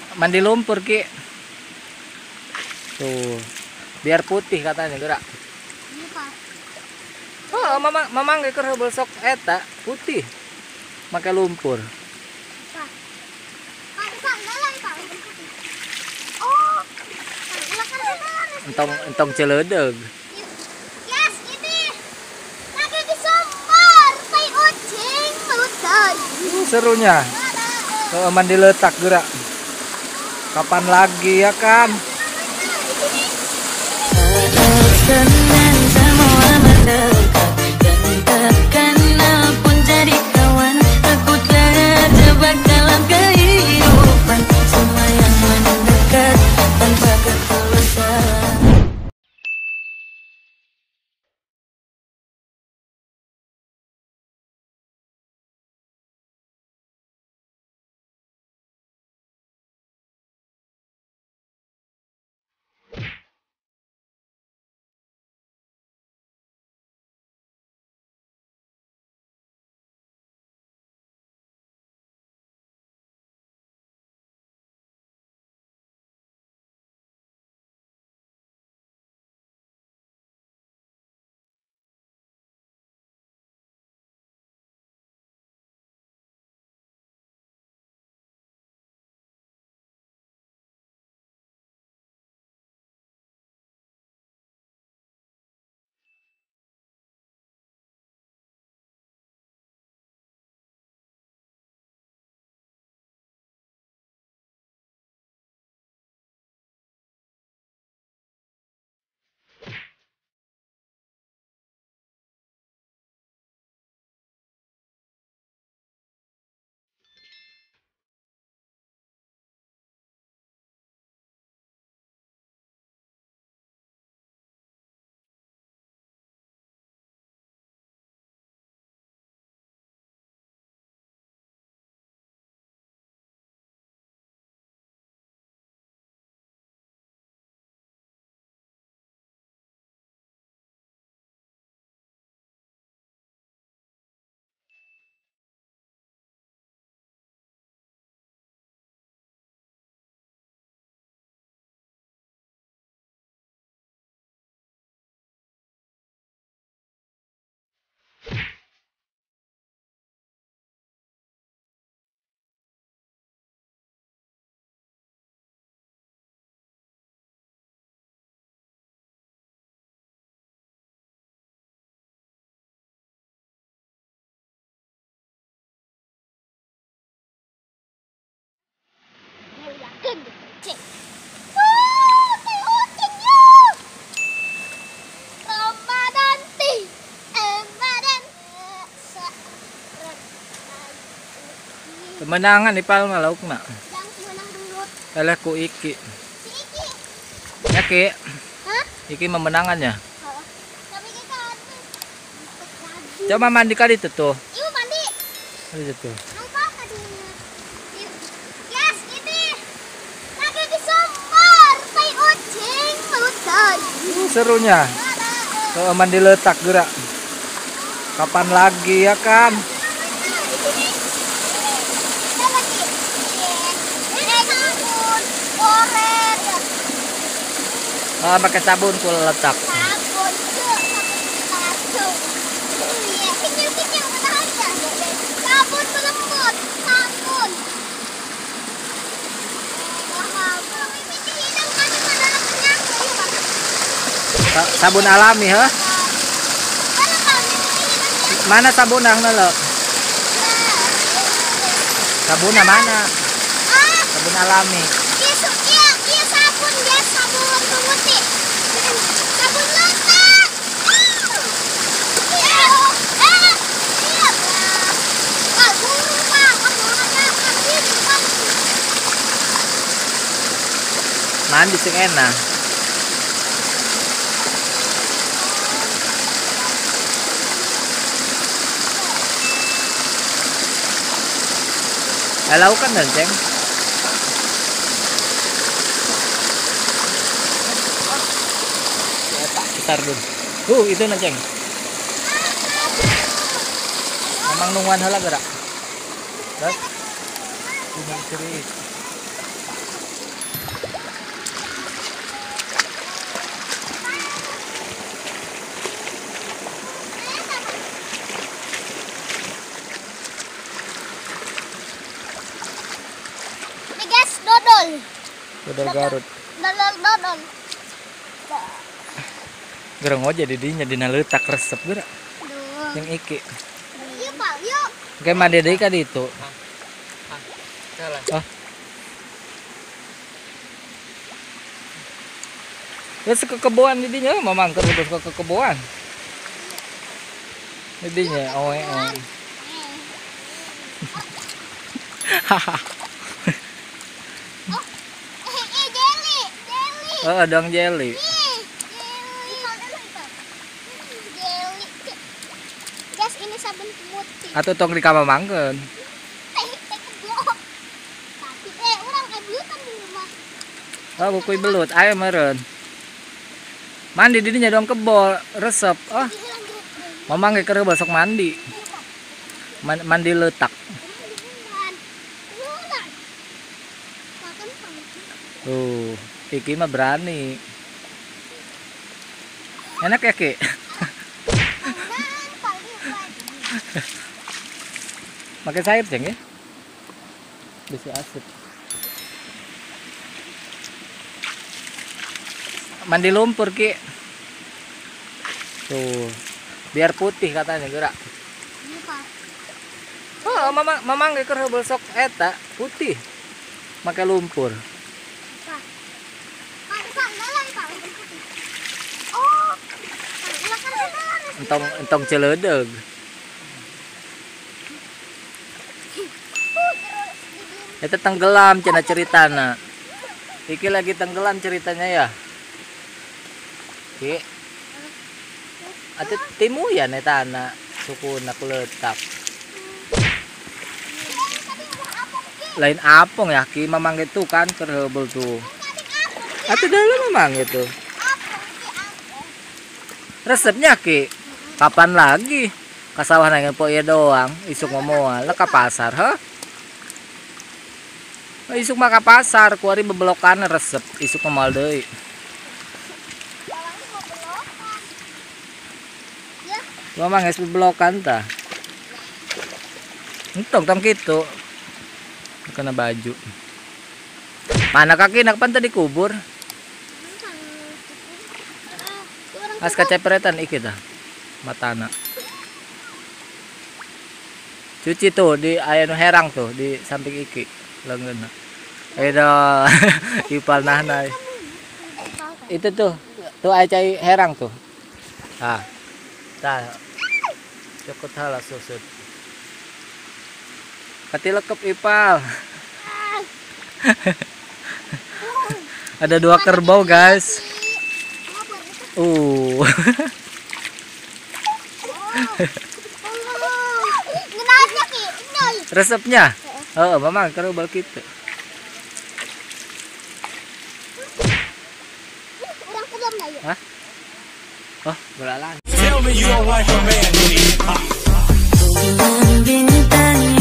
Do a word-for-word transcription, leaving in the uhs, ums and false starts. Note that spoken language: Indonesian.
mandi lumpur Ki. Tuh, biar putih katanya gerak. Oh, mamang mamang keur heubeuh sok eta putih. Make lumpur. Entong entong celeudeg. Yes, ini lagi disombar, tai ucing lutan. Serunya. Kalau mandi letak gerak. Kapan lagi ya kan? Senang semua mendekat dan takkan pun jadi kawan. Aku terjebak dalam kehidupan semua yang mendekat tanpa ketulusan. Kemenangan di Palma lauk nak. Eleh ku Iki. Ya Ki. Hah? Iki memenangannya. Tapi kita Coba mandi kali itu tuh. Ibu mandi. Kali itu tuh. Nampak tadi. Yes, ini lagi disombar, tai ucing lutan. Uh, serunya. Kalau mandi letak gerak. Kapan lagi ya kan? Ah, pakai sabun ku letak. Sabun tuh, iya, kecil-kecil mana aja. Sabun pelembut, sabun. Sabun alami ha? Mana sabun yang nelo? Sabun mana? Sabun alami. Mandi sing enak. Alau kan dan ceng. Sekitar dulu. Uh, itu na ceng. Memang nungguan hala gerak. Terus. Ini serius. Nih guys, dodol. Dodol Garut. Dodol dodol. Gereng aja didinya dina leutak resep geura. Duh. Yang iki. Iya, Pak. Yuk. Kayak made deui ka ditu. Oh. Terus ke kebun didinya mamang keur terus ke kebun. Didinya oe oe. Haha. Oh, eh, eh, jelly, jelly. Oh, dong jelly. Ih, jelly. Jelly. Guys, ini sabun pemutih. Atuh tong di kamar mangkeun. Teh, teh keblok. Tapi eh, orang eh belutan di rumah. Oh, bukui belut, ayo meureun. Mandi didinya dong kebol, resep. Oh, Hilang jeruk. mamang ge keur besok mandi. Man- mandi leutak. Bukan. Ular. Makan pangki. Tuh, Kiki mah berani. Enak ya, Ki? Makan pangki buat. Pakai sayap, Ceng ya? Bisa asik. Mandi lumpur, Ki. Tuh, biar putih katanya gerak. Ini Pak. Oh, mamang mamang ge keur besok eta putih. Make lumpur. Pak. Pak, Pak, lalai Pak. Oh. Pak, makan lalai. Entong entong celeudeg. Eta tenggelam cenah ceritana. Iki lagi tenggelam ceritanya ya. Ki. Atuh timuyan eta anak sukuna leutak. Lain apong ya Ki mamang itu kan keur heubel tuh. Atuh dalam mamang itu. Resepnya Ki. Kapan lagi? Ka sawah nang po ieu doang, isuk moal le ka pasar, heuh. Isuk mah ka pasar, kuari bebelokan resep, isuk moal deui. Mamang geus bebelokan tah. Entong tong kitu. Kena baju. Mana kaki nak pan tadi kubur? As kacepretan iki tah. Matana. Cuci tuh di aya nu herang tuh di samping iki leungeunna. Eda ipal nahna. Itu tuh, tuh aya cai herang tuh. Ah. Tah. Cukut halas susut. Katilekep ipal. Ada dua kerbau, guys. Uh. Ngenanya Ki. Nol. Resepnya? Oh, mamang kerbau kitu. Orang belum lah yuk. Hah? Oh, belalang. Bulan bintang